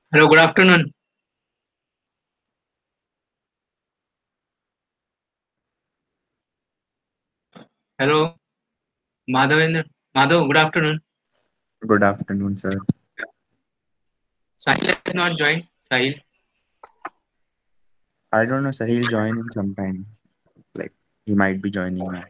Hello, good afternoon. Hello, Madhavendra. Madhav, good afternoon. Good afternoon, sir. Sahil has not joined. Sahil. I don't know, sir. He'll join in sometime. Like, he might be joining now.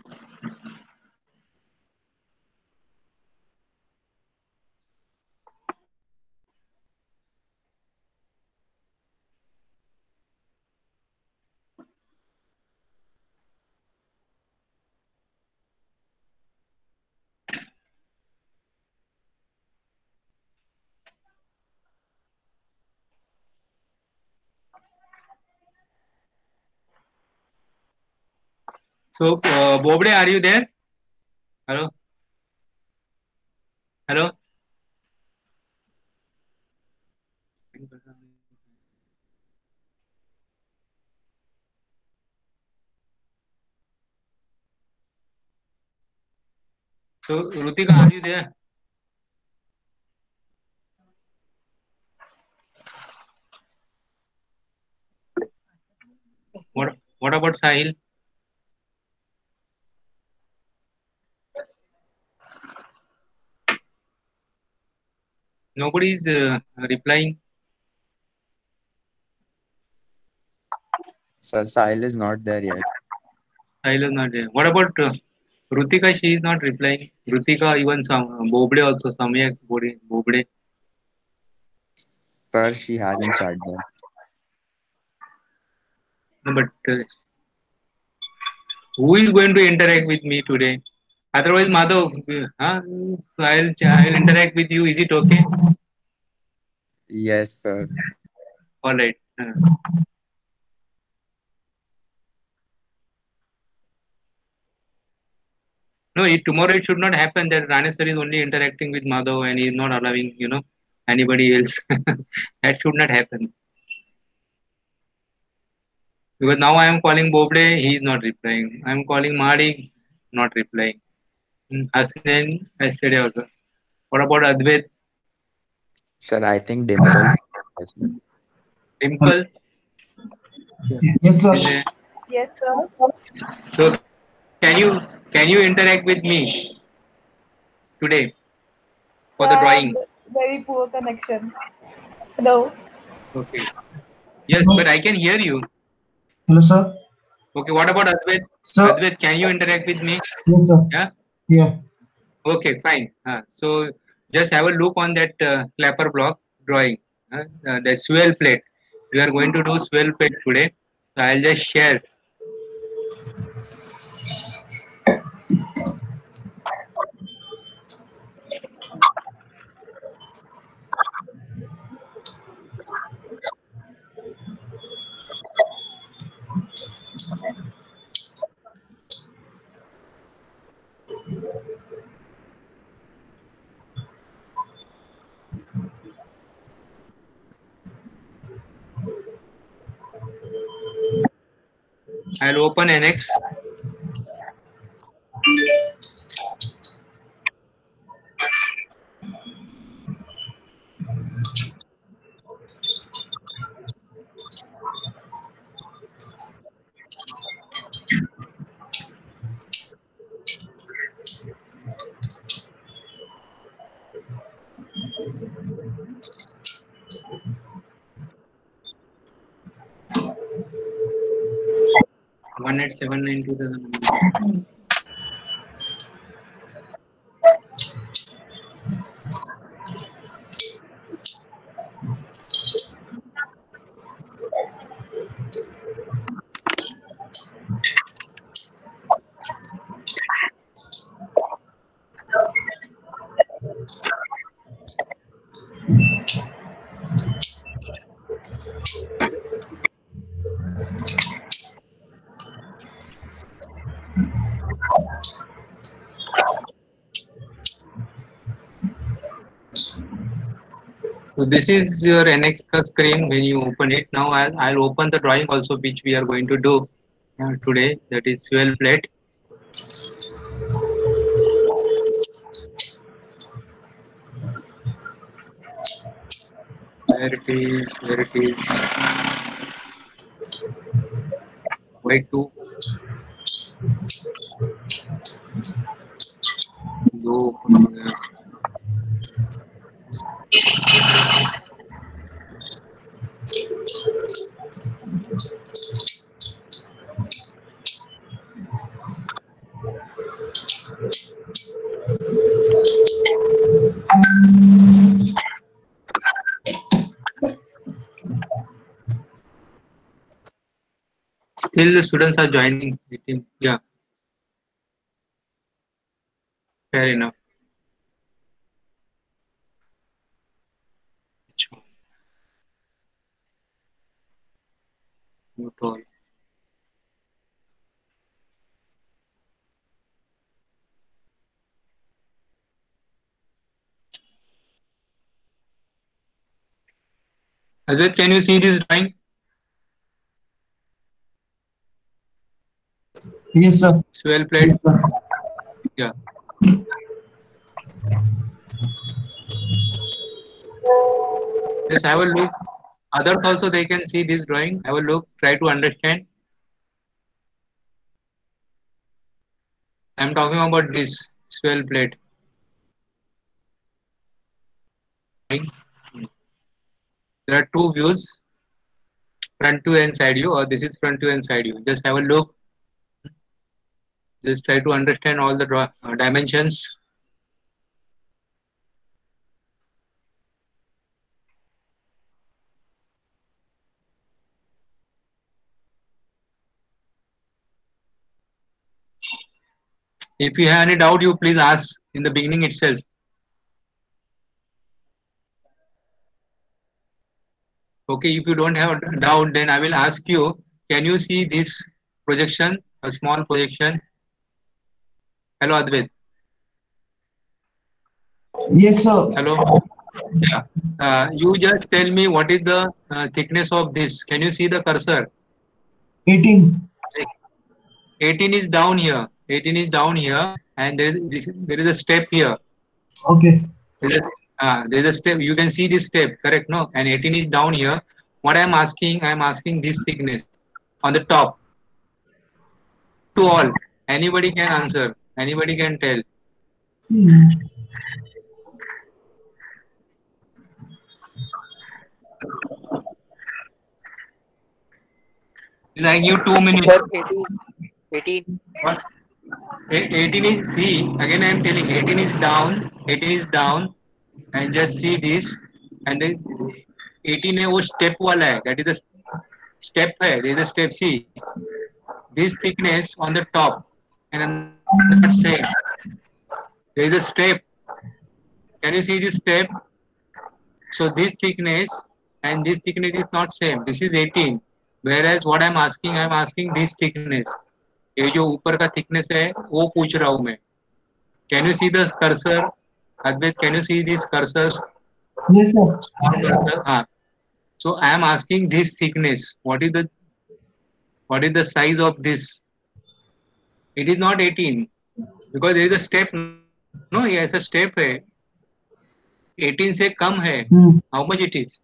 So, Bobde, are you there? Hello, hello. So, Rutika, are you there? What about Sahil? Nobody is replying. Sir, Sahil is not there yet. Sahil is not there. What about Rutika? She is not replying. Rutika, even some Bobde also. Samyak Bobde. Sir, she hasn't chat there. No, but who is going to interact with me today? Otherwise, Madhav, I'll interact with you. Is it okay? Yes, sir. All right. No, tomorrow it should not happen that Ranesar is only interacting with Madhav and he is not allowing, anybody else. That should not happen. Because now I am calling Boble, he is not replying. I am calling Mahdi, not replying. Hassan, yesterday also. What about Advait, Sir, I think Dimple. Yes, sir. Hello. Dimple? Yes, sir. Is there? Yes, sir. So can you interact with me today Sir, for the I have drawing? very poor connection. Hello. Okay. Yes, Hello, but I can hear you. hello, sir. Okay, what about Advait? Sir. Advait, can you interact with me? Yes, sir. Yeah. Yeah. Okay, fine. So just have a look on that clapper block drawing. The swell plate. We are going to do swell plate today. So I'll just share. I'll open NX. One eight seven nine two thousand. So this is your NX screen when you open it. Now I'll open the drawing also which we are going to do today. That is swell plate. Where it is? Where it is? Y2. Loop. Still, the students are joining. Yeah, fair enough. Not all. Advait, can you see this drawing? Yes, sir. Swell plate. Yeah. Just have a look. Others also they can see this drawing. Have a look. Try to understand. I'm talking about this swell plate. There are two views, front view and side view, or this is front view and side view. Just have a look. Just try to understand all the dimensions. If you have any doubt, you please ask in the beginning itself. Okay, if you don't have a doubt, then I will ask you, can you see this projection, a small projection? Hello, Advait. Yes, sir. Hello. Yeah. You just tell me what is the thickness of this. Can you see the cursor? 18. 18 is down here. 18 is down here, and there is a step here. Okay. There is a step. You can see this step, correct? No, and 18 is down here. What I am asking this thickness on the top. To all, anybody can answer. Anybody can tell. I give 2 minutes. Sir, 18. 18. What? 18 is, see, again I am telling 18 is down, 18 is down, and just see this, and then 18 है वो step वाला है, that is the step है, there is a step, see, this thickness on the top, and I'm not saying, there is a step, can you see this step? So this thickness and this thickness is not same, this is 18, whereas what I'm asking this thickness, ये जो ऊपर का thickness है, वो पूछ रहा हूँ मैं. Can you see the cursor? Advait, can you see this cursor? Yes, sir. Small cursor. So I am asking this thickness. What is the size of this? It is not 18 because there is a step. No, yes, a step है. 18 से कम है. How much it is?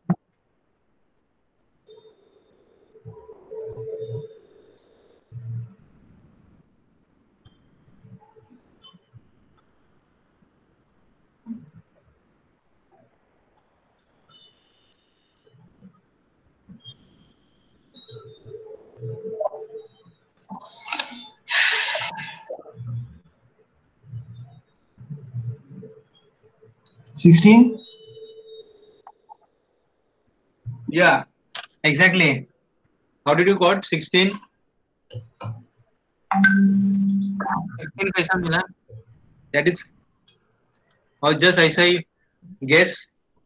$16. Yeah, exactly. How did you got 16? 16 कैसा मिला? That is, और just ऐसा ही guess.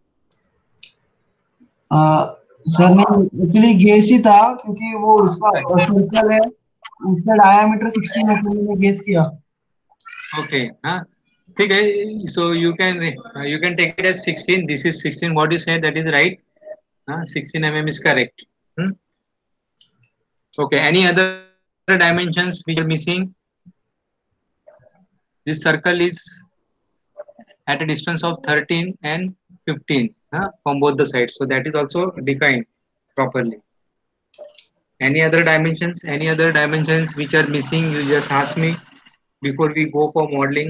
Sir ने actually guess ही था क्योंकि वो उसका सर्कल है, उसका डायमीटर 16 है, मैंने गेस किया. Okay, हाँ, ठीक है. So you can take it as 16. This is 16. What you said, that is right. 16 mm is correct. Okay. Any other dimensions we are missing? This circle is at a distance of 13 and 15. from both the sides. So that is also defined properly. Any other dimensions? Any other dimensions which are missing? You just ask me before we go for modeling.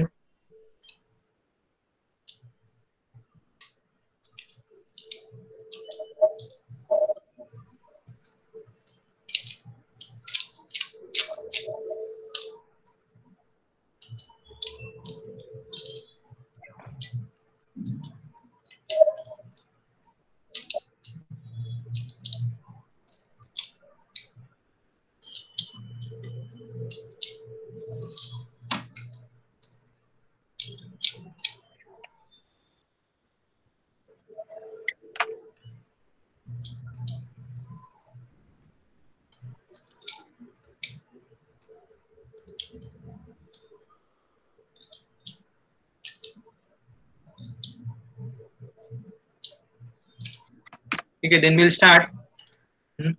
Okay, then we'll start. Hmm.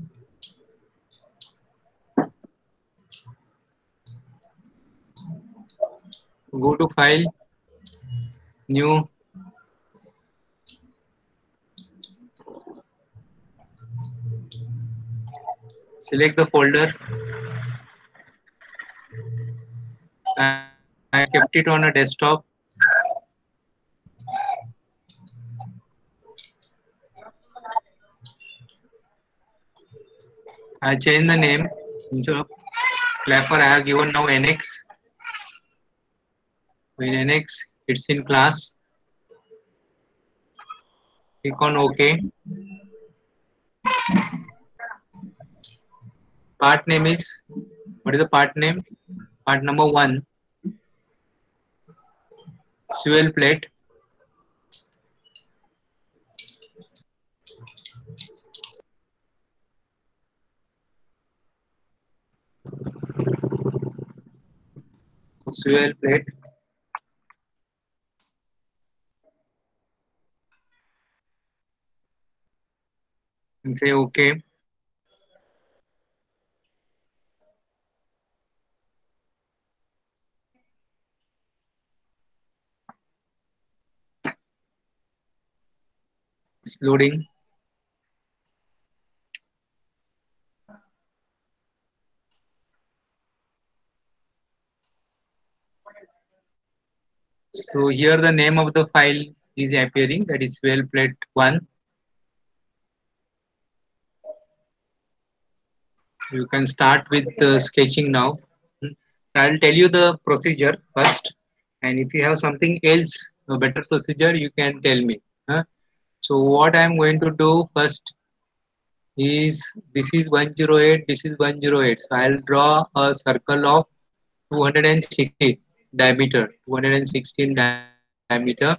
Go to file, new, select the folder. I kept it on a desktop. I changed the name. Instead of Clapper, I have given now NX. In NX, it's in class. Click on OK. Part name is, what is the part name? Part number 1, fuel plate. Fuel plate. And say OK. It's loading. So here the name of the file is appearing, that is fuel plate 1. You can start with sketching now. I'll tell you the procedure first, and if you have something else, a better procedure, you can tell me. Huh? So what I'm going to do first is, this is 108, this is 108. So I'll draw a circle of 260 diameter, 216 diameter.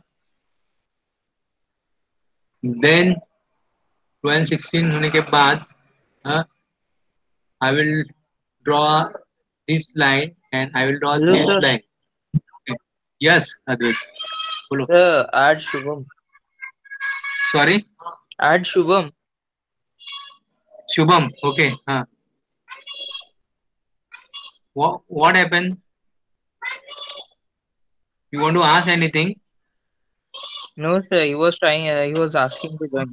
Then 216 होने के बाद I will draw this line and I will draw Hello, this sir. line. Okay. Yes, Advait. Follow. Add Shubham. Sorry, Add Shubham. Shubham. Okay. What happened? You want to ask anything? No, sir. He was trying. He was asking to join.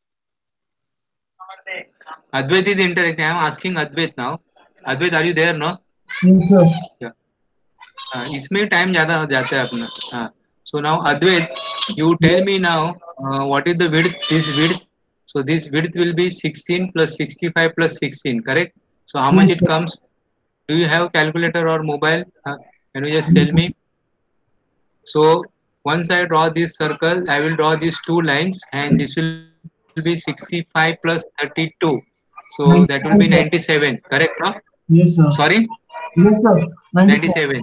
Advait is interacting. I am asking Advait now. Advait, are you there? No. Yes, sir. Yeah. इसमें time ज़्यादा हो जाता है अपना. So now Advait, you tell me now what is the width? This width. So this width will be 16 plus 65 plus 16. Correct? So how much Yes, it sir. comes? Do you have calculator or mobile? Can you just tell me? So once I draw this circle, I will draw these two lines, and this will be 65 plus 32. So that will be 97, sir. 97. Correct? No? Yes, sir. Sorry? Yes, sir. 94. 97.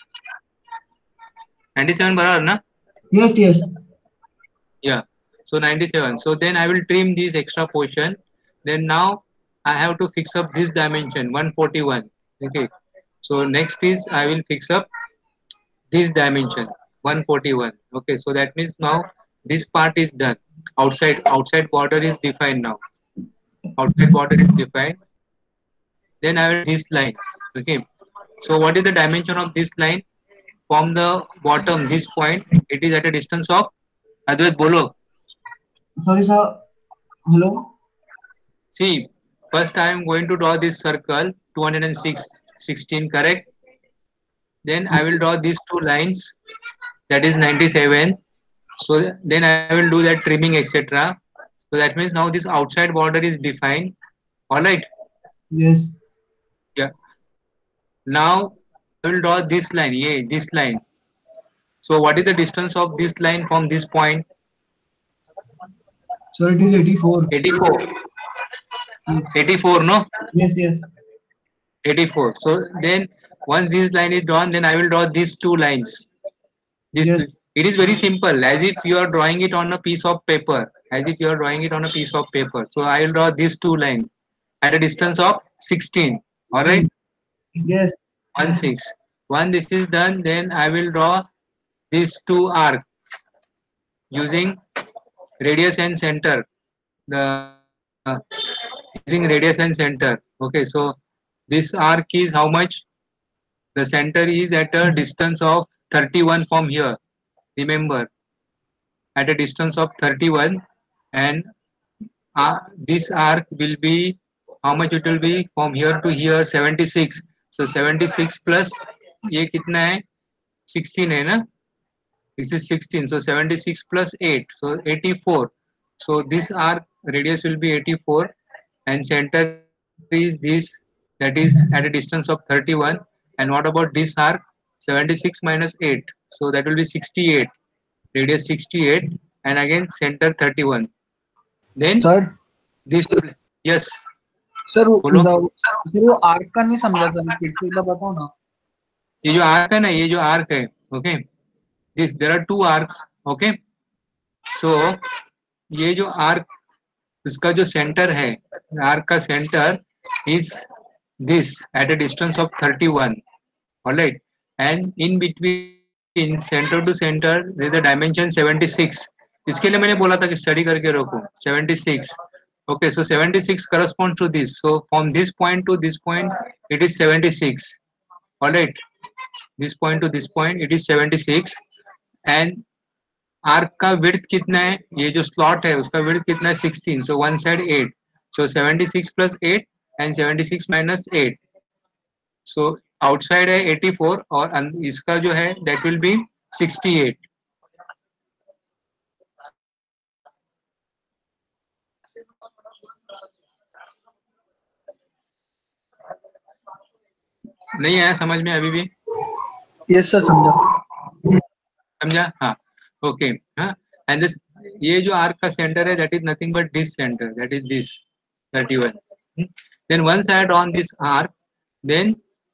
97 बराबर ना? Yes, yes. Yeah. So 97. So then I will trim this extra portion. Then now I have to fix up this dimension 141. Okay. So next is I will fix up this dimension 141. Okay. So that means now this part is done. Outside border is defined now. Outside border is defined. Then I will this line. Okay. So what is the dimension of this line? From the bottom, this point, it is at a distance of, Advait bolo, Sorry, sir. Hello. See, first I am going to draw this circle 206, 16, correct? Then I will draw these two lines, that is 97. So then I will do that trimming, etc. So that means now this outside border is defined. All right. Yes. Yeah. Now I will draw this line. Yeah, this line. So what is the distance of this line from this point? Sir, it is 84. 84. Yes. 84, no? Yes. Yes. 84. So then once this line is drawn, then I will draw these two lines. This Yes. it is very simple, as if you are drawing it on a piece of paper. As if you are drawing it on a piece of paper. So I will draw these two lines at a distance of 16. All right. Yes. 1 6. Once this is done, then I will draw these two arcs using radius and center. The using radius and center. Okay, so this arc is how much? The center is at a distance of 31 from here. Remember, at a distance of 31, and this arc will be how much it will be from here to here 76. So 76 plus ये कितना है 16 है ना, this is 16, so 76 plus 8, so 84. So this arc radius will be 84 and center is this, that is at a distance of 31. And what about this arc? 76 minus 8, so that will be 68, radius 68, and again center 31. Then sir this, yes, sir बोलो. वो arc का नहीं समझा sir, फिर से एक बार बताओ ना. ये जो आर्क है ना, ये जो आर्क है, okay, this there are two arcs, okay. So ये जो आर्क, इसका जो सेंटर है, आर्क का centre is this at a distance of 31. Alright, and in between centre to centre there is the dimension 76. इसके लिए मैंने बोला था कि स्टडी करके रखो 76. Okay, so 76 corresponds to this. So from this point to this point, it is 76. All right, this point to this point, it is 76. And arc का width कितना है, ये जो स्लॉट है उसका विड्थ कितना है 16. So one side 8, so 76 plus 8 and 76 minus 8. So outside है 84 और इसका जो है दैट विल बी 68. नहीं आया समझ में अभी भी? यस सर समझा. समझा? हाँ, ओके. हाँ, एंड दिस, ये जो आर्क का सेंटर है that is nothing but this centre, that is this 31. Then once I drawn this arc, then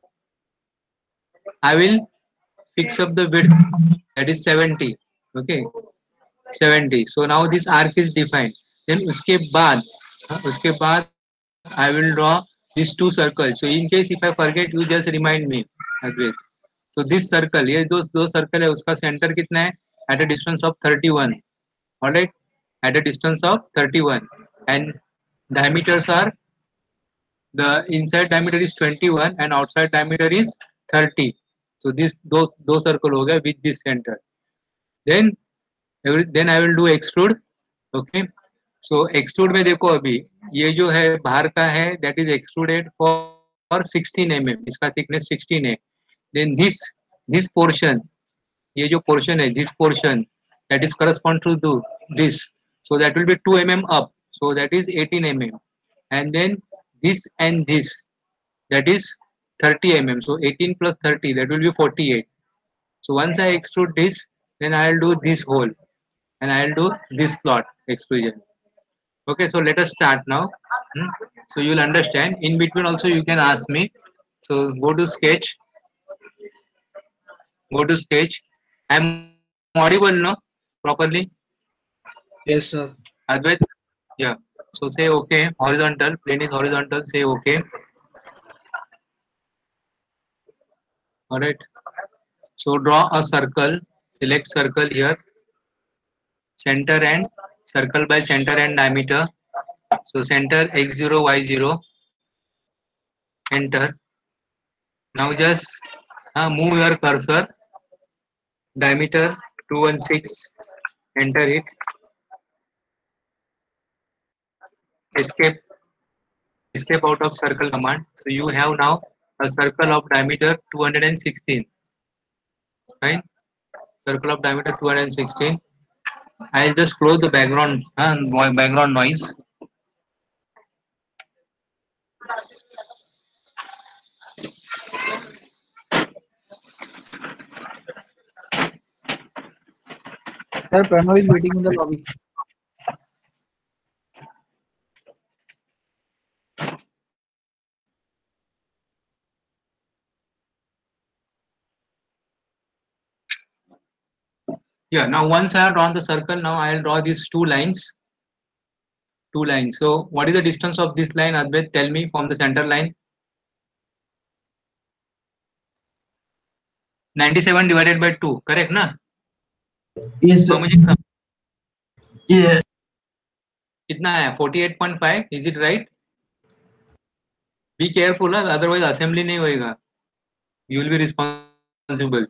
I will fix up the width, that is 70. Okay, 70. So now this arc is defined. Then उसके बाद I will draw these two circles. So in case if I forget, you just remind me, Advait. So this circle, ये दो circle है, उसका center कितना है? At a distance of 31. Alright, at a distance of 31, and diameters are, the inside diameter is 21 and outside diameter is 30. So this those circle हो गया with this center. Then I will do extrude. Okay, so extrude में देखो अभी ये जो है बाहर का है that is extruded for 16 mm, इसका thickness 16 है. Then this portion, ये जो portion है, this portion that is correspond to this, so that will be 2 mm up, so that is 18 mm. And then this and this, that is 30 mm, so 18 plus 30, that will be 48. So once I extrude this, then I will do this hole and I will do this slot extrusion. Okay, so let us start now. So you will understand. In between also you can ask me. So go to sketch. Go to sketch. I am audible, no? Properly? Yes sir. Advait? Yeah. So say okay. Horizontal. Plane is horizontal. Say okay. Alright. So draw a circle. Select circle here. Center and circle by center and diameter. So center x0, y0. Enter. Now just move your cursor. Diameter 216. Enter it. escape out of circle command. So you have now a circle of diameter 216, right? Circle of diameter 216. I'll just close the background noise. Sir, Pranav is waiting in the lobby. Yeah, now once I have drawn the circle, now I'll draw these two lines. So what is the distance of this line, Advait? Tell me from the center line. 97 divided by 2, correct, na? Yes, How sir. much it comes? Yeah. कितना है 48.5, is it right? Be careful, otherwise assembly नहीं होएगा. You will be responsible.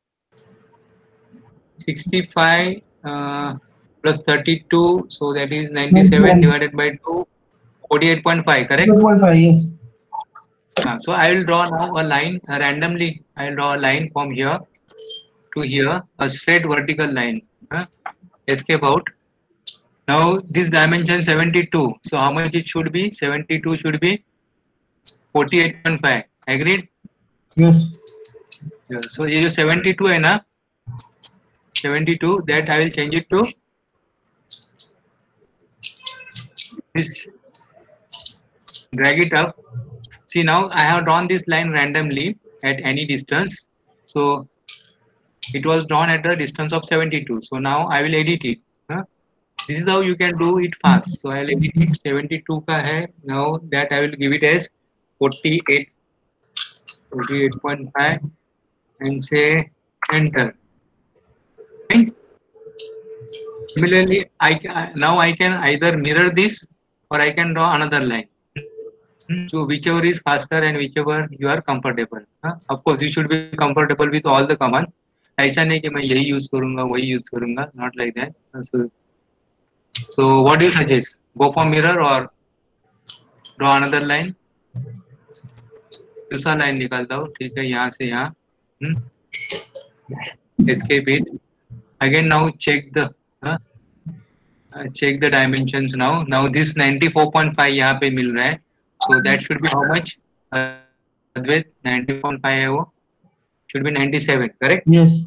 65 plus 32, so that is 97 divided by 2, 48.5, correct? 4.5, yes. So I will draw now a line randomly. I will draw a line from here to here, a straight vertical line. Escape out. Now this dimension 72. So how much it should be? 72 should be 48.5. Agreed? Yes. Yeah. So ये जो 72 है ना, 72, that I will change it to this. Drag it up. See, now I have drawn this line randomly at any distance. So it was drawn at a distance of 72. So now I will edit it. This is how you can do it fast. So I'll edit it. 72 ka hai. Now that I will give it as 48, 48.5 and say enter. Right? Similarly, now I can either mirror this or I can draw another line. So whichever is faster and whichever you are comfortable. Of course, you should be comfortable with all the commands. ऐसा नहीं कि मैं यही use करूंगा वही use करूंगा, not like that. So what do you suggest? Go for mirror or draw another line? दूसरा line निकालता हूँ, ठीक है, यहाँ से यहाँ. Escape it. Again now check the dimensions now. Now this 94.5 यहाँ पे मिल रहा है. So that should be how much? Advait, 94.5 है वो. Should be 97, correct? Yes.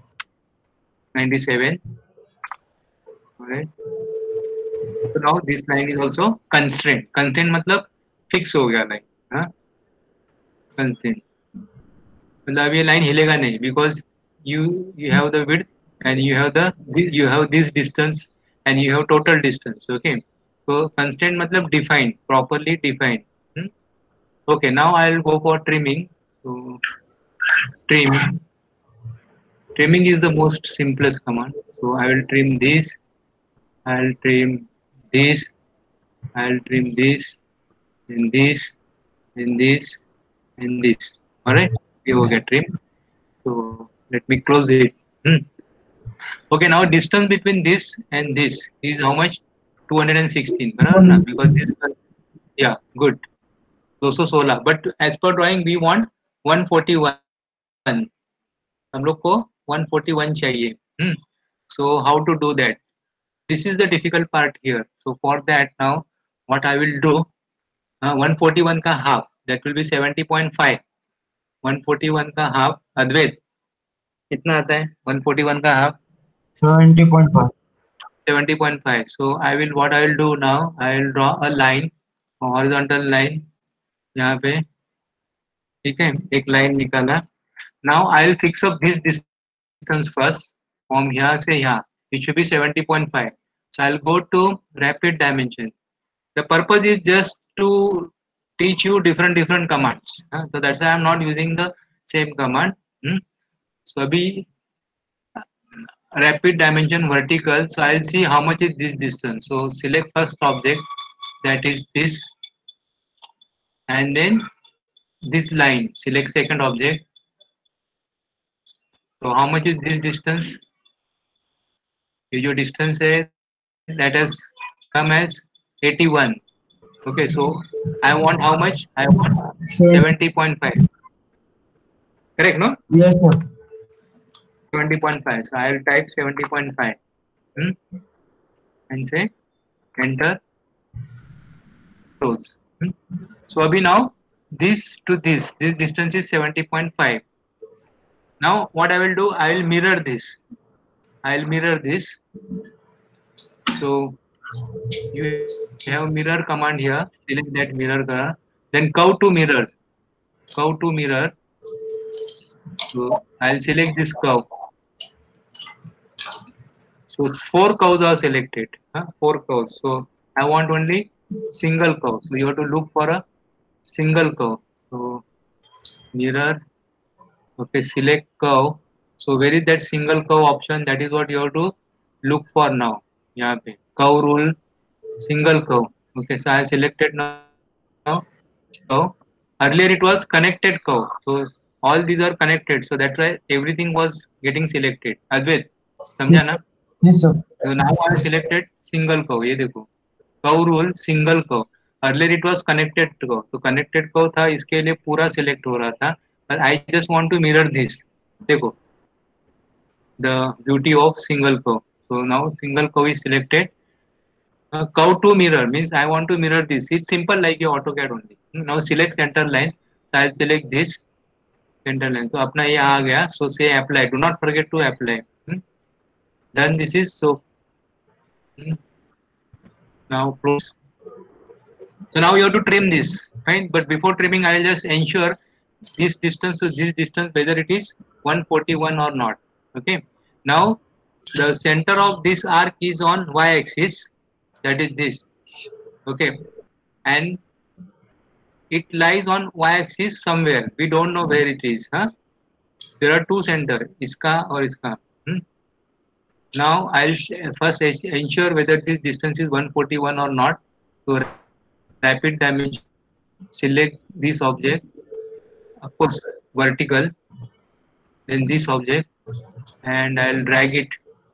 97. Alright. So now this line is also constrained. Constrained मतलब fix हो गया line. Constrained. मतलब ये line हिलेगा नहीं because you have the width and you have this distance and you have total distance. Okay. So constraint मतलब defined, properly defined. Okay. Now I'll go for trimming. So trim. Trimming is the most simplest command. So I will trim this. I'll trim this. I'll trim this. And this. And this. And this. Alright. We will get trim. So let me close it. Okay, now distance between this and this is how much? 216. Because this, yeah, good. 216. But as per drawing, we want 141. हम लोग को 141 चाहिए. So how to do that? This is the difficult part here. So for that now, what I will do? 141 का half. That will be 70.5. 141 का half. Advait, कितना आता है 141 का half? 70.5. 70.5. So what I will do now, I will draw a line, a horizontal line यहाँ पे, ठीक है, एक line निकाला. Now I will fix up this distance first from here से यहाँ. It should be 70.5. So I'll go to rapid dimension. The purpose is just to teach you different commands. So that's why I'm not using the same command. So अभी rapid dimension vertical, so I'll see how much is this distance. So select first object, that is this, and then this line, select second object. So how much is this distance? ये जो distance है, that has come as 81. Okay, so I want how much? I want Sir. 70.5. Correct, no? Yes, sir. 70.5. So I'll type 70.5. Hmm? And say enter, close. Hmm? So abhi now this to this distance is 70.5. Now what I will do, I will mirror this. I'll mirror this. So you have mirror command here. Select that mirror color. Then curve to mirror. Curve to mirror. So I'll select this curve. So four curves are selected. Four curves. So I want only single curve. So you have to look for a single curve. So mirror. Okay, select curve. So where is that single curve option? That is what you have to look for now. यहाँ पे curve rule, single curve. Okay, so I selected now curve. Earlier it was connected curve. So all these are connected. So that's why everything was getting selected. Advait, समझा ना? Yes, sir. So now I selected single curve. ये देखो curve rule single curve. Earlier it was connected curve. तो connected curve था, इसके लिए पूरा select हो रहा था. But I just want to mirror this. देखो the beauty of single curve. So now single curve is selected. Curve to mirror means I want to mirror this. It's simple like your AutoCAD only. Now select center line. So I'll select this center line. So अपना ये आ गया. So say apply. Do not forget to apply. Done. This is so. Now close. So now you have to trim this, right? But before trimming, I will just ensure this distance to this distance whether it is 141 or not. Okay. Now the center of this arc is on y-axis. That is this. Okay. And it lies on y-axis somewhere. We don't know where it is. There are two centers, iska or iska. Now I'll first ensure whether this distance is 141 or not. So rapid dimension, select this object, of course vertical, then this object, and I'll drag it.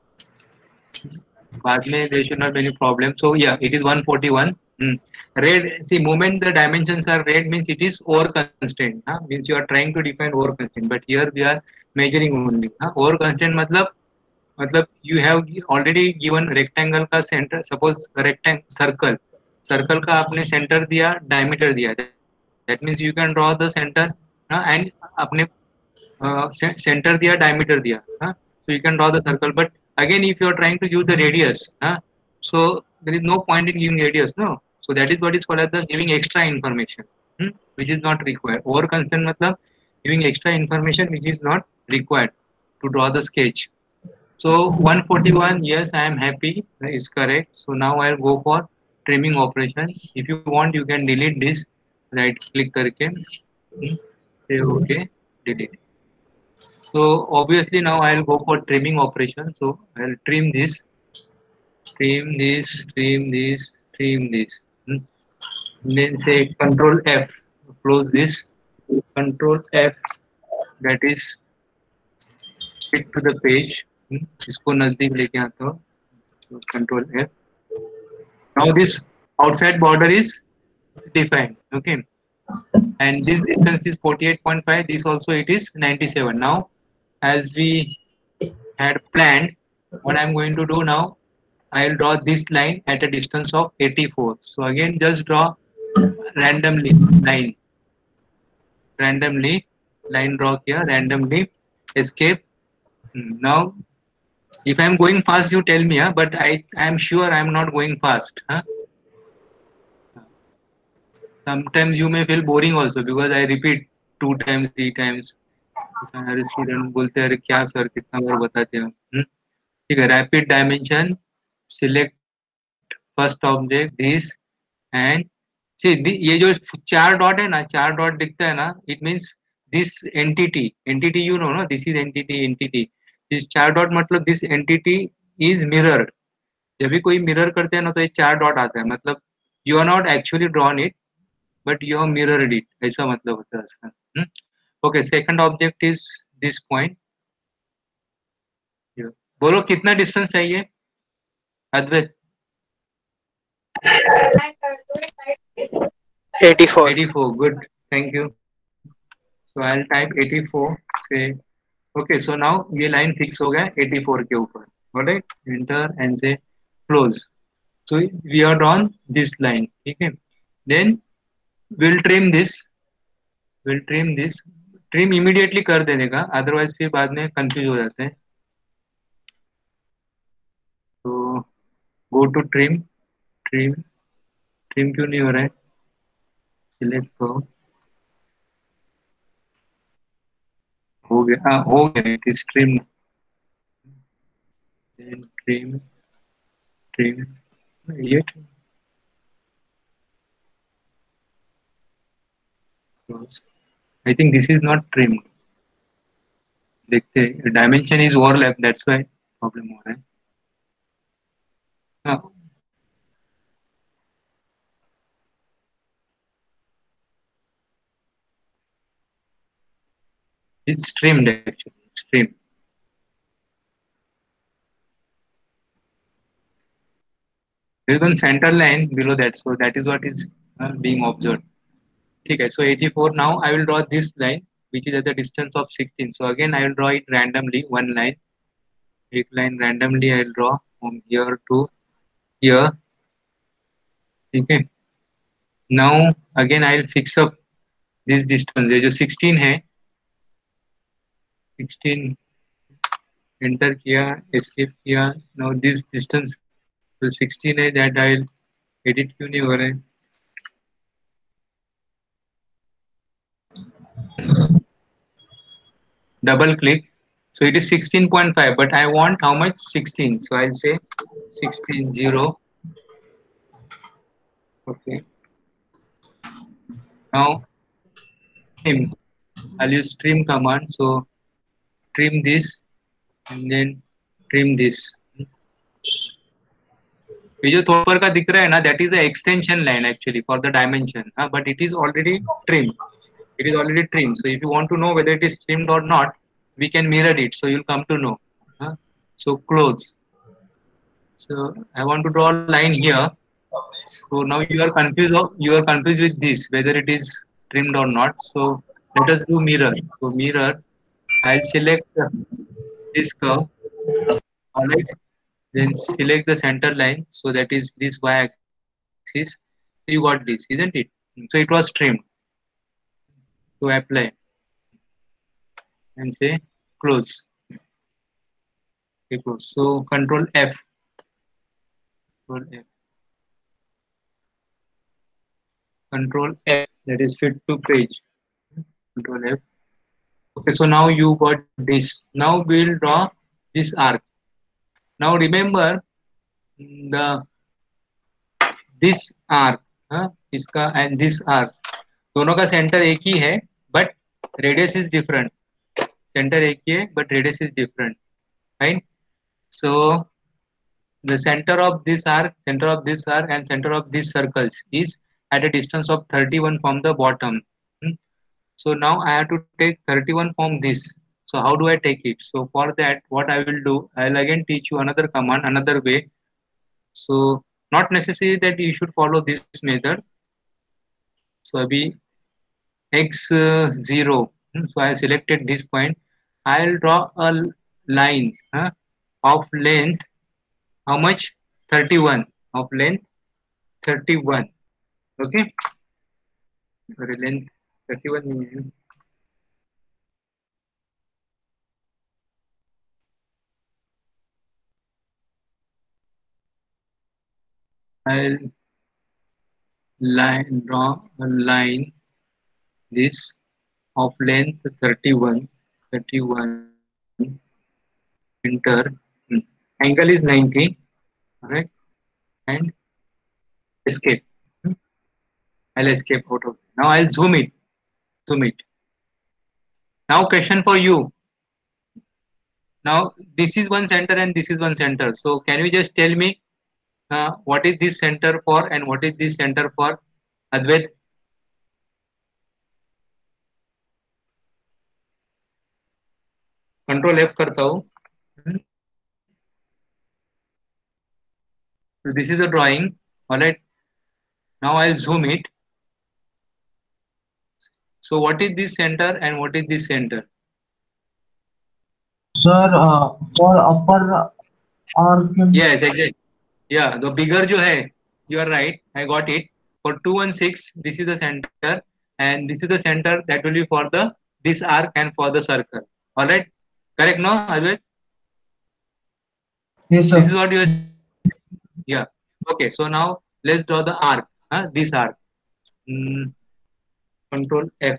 बाद में there should not be any problem. So yeah, it is 141. Red, see, moment the dimensions are red means it is over constraint. Means you are trying to define over constraint, but here we are measuring only. Over constraint मतलब you have already given rectangle का center. Suppose rectangle circle का आपने center दिया, diameter दिया. That means you can draw the center and अपने center दिया, diameter दिया. So you can draw the circle. But again, if you are trying to use the radius, so there is no point in giving radius, no. So that is what is called as the giving extra information, which is not required. Over constraint मतलब giving extra information which is not required to draw the sketch. So 141, yes, I am happy, is correct. So now I'll go for trimming operation. If you want, you can delete this. Right click करके say okay, delete. So obviously now I'll go for trimming operation. So I'll trim this, trim this, trim this, trim this. Then say Control F, close this. Control F, that is stick to the page. इसको नजदीक लेके आता हूँ. Control F. Now this outside border is defined. Okay. And this distance is 48.5. This also it is 97. Now, as we had planned, what I'm going to do now, I'll draw this line at a distance of 84. So again, just draw randomly line. Randomly line draw here. Randomly escape. Now, if I'm going fast, you tell me. But I am sure I'm not going fast. Sometimes you may feel boring also because I repeat 2 times, 3 times. हमारे student बोलते हैं अरे क्या sir कितना बार बताते हो. ठीक है, rapid dimension, select first object this and see ये जो 4 डॉट है ना, 4 डॉट दिखता है ना, it means this entity you know ना, this is entity. This 4 dot मतलब दिस एंटिटी इज मिरर्ड. जब भी कोई मिरर करते हैं ना तो ये 4 डॉट आता है, मतलब you are not actually drawn it but you have mirrored it, ऐसा मतलब होता है इसका. Okay, second object is this point. बोलो कितना डिस्टेंस चाहिए अद्वैत? 84. 84. Good. Thank you. So I'll type 84. Say okay. So now ये line fix हो गया 84 के ऊपर. Alright. Enter and say close. So we are on this line. Okay. Then we'll trim this. We'll trim this. Trim immediately कर देने का. Otherwise फिर बाद में confuse हो जाते हैं. So go to trim. Trim. Trim क्यों नहीं हो रहा है? Select को. हो गया. हाँ हो गया. It is trim. Then trim. Trim. Yet. Close. I think this is not trimmed. देखते हैं. Dimension is overlap. That's why problem हो रहा है. हाँ. It's trimmed actually. It's trimmed. There is one center line below that, so that is what is being observed. Okay, so 84. Now I will draw this line, which is at the distance of 16. So again, I will draw it randomly. One line, एक line randomly. I will draw from here to here. Okay. Now again, I will fix up this distance. ये जो 16 है, 16 enter किया, escape किया. Now this distance जो 16 है, that I will edit क्यों नहीं हो रहा है? Double click. So it is 16.5, but I want how much? 16. So I'll say 16 0. Okay. Now trim. I'll use trim command. So trim this and then trim this. ये जो थोड़ा ऊपर का दिख रहा है ना, that is the extension line actually for the dimension. But it is already trimmed. It is already trimmed. So if you want to know whether it is trimmed or not, we can mirror it. So you'll come to know. So close. So I want to draw a line here. So now you are confused. You are confused with this whether it is trimmed or not. So let us do mirror. So mirror. I'll select this curve. Alright. Then select the center line. So that is this y-axis. You got this, isn't it? So it was trimmed. To apply and say close. Okay, close. So Control F. Control F. Control F. That is fit to page. Control F. Okay, so now you got this. Now we'll draw this arc. Now remember the this arc, इसका and this arc, दोनों का center एक ही है, but radius is different. Center एक ही है, but radius is different, right? So the center of this arc, and center of these circles is at a distance of 31 from the bottom. So now I have to take 31 from this. So how do I take it? So for that, what I will do, I will again teach you another command, another way. So not necessary that you should follow this method. So abhi x0. So I selected this point. I will draw a line of length. How much? 31 of length. 31. Okay. Length 31. I'll draw a line this of length 31. Enter. Angle is 90. Alright. And escape. I'll escape out of it. Now I'll zoom it. Now question for you. Now this is one center and this is one center. So can you just tell me what is this center for and what is this center for? Advait. Control F करता हूँ. So this is a drawing. Alright. Now I'll zoom it. So what is this center and what is this center? Sir, for upper arc, Yes, exactly. Yeah, the bigger जो है, you are right. I got it. For 216, this is the center, and this is the center that will be for the this arc and for the circle. All right, correct? No, Advait? yes, This sir. is what you are. Yeah. Okay. So now let's draw the arc. This arc. Mm, Control F.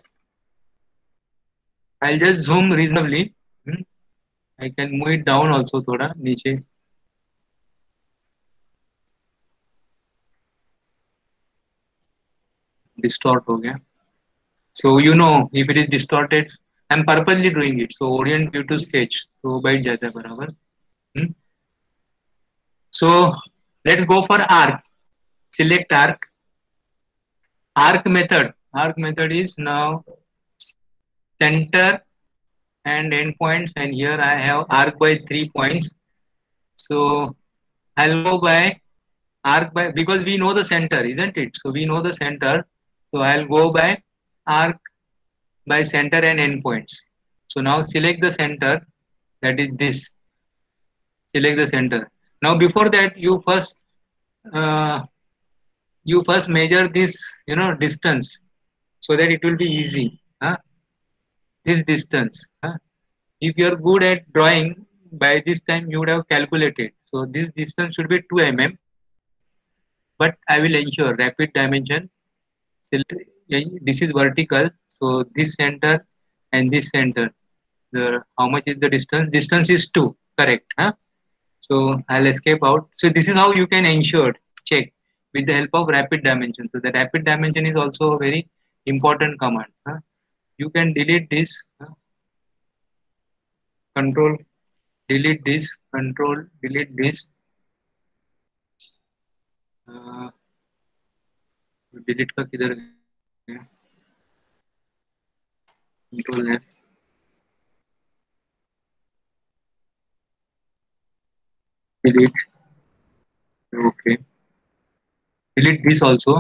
I'll just zoom reasonably. Hmm, I can move it down also थोड़ा नीचे. Distort हो गया. So you know if it is distorted, I'm purposely doing it. So orient view to sketch. So बैठ जाता है बराबर. Hmm. So let's go for arc. Select arc. Arc method. Arc method is now center and endpoints, and here I have arc by 3 points. So I'll go by arc by, because we know the center, isn't it? So we know the center. So I'll go by arc by center and endpoints. So now select the center, that is this. Select the center. Now before that, uh, you first measure this, distance, so that it will be easy. This distance. If you are good at drawing, by this time you would have calculated. So this distance should be 2 mm, but I will ensure rapid dimension. Select, this is vertical, so this center and this center. How much is the distance? Distance is 2, correct? So I'll escape out. So this is how you can ensure, check with the help of rapid dimension. So the rapid dimension is also a very important command. You can delete this, control delete this, control delete this, delete का किधर गया? Control F, delete. Okay, delete this also.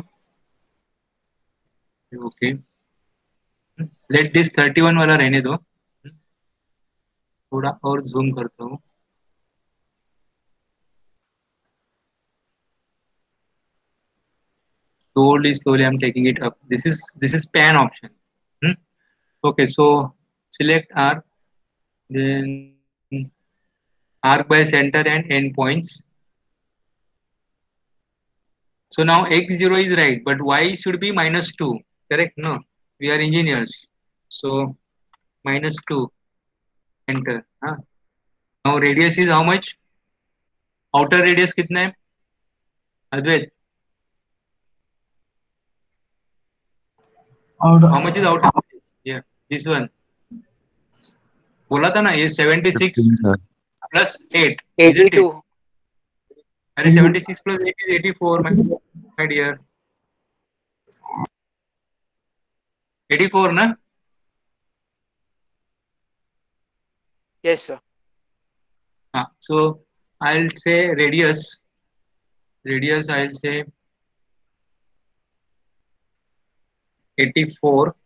Okay, let this 31 वाला रहने दो. थोड़ा और zoom करता हूँ. Slowly I'm taking it up. This is pan option. Okay, so select arc, then arc by center and endpoints. So now x0 is right, but y should be -2. Correct? No, we are engineers. So -2. Enter. Now radius is how much? Outer radius कितना है? Advait, Out, how much is outer radius? Yeah, this one. बोला था ना ये 76 15, sir. plus 8. Isn't it? 82. अरे 76 plus 8 is 84, my dear. 84 ना? Yes, sir. So I'll say radius. I'll say 84.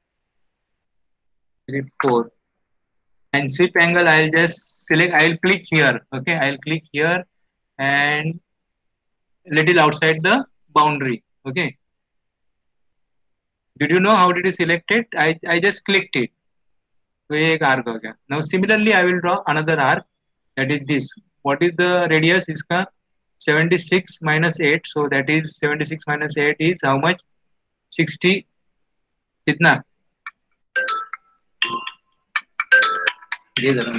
And sweep angle, I'll just select. I'll click here. Okay, I'll click here and little outside the boundary. Okay. Did you know how did you select it? I just clicked it. So ये एक arc हो गया. Now similarly, I will draw another arc. That is this. What is the radius? इसका 76 minus 8. So that is 76 minus 8 is how much? 60. कितना? ये जरा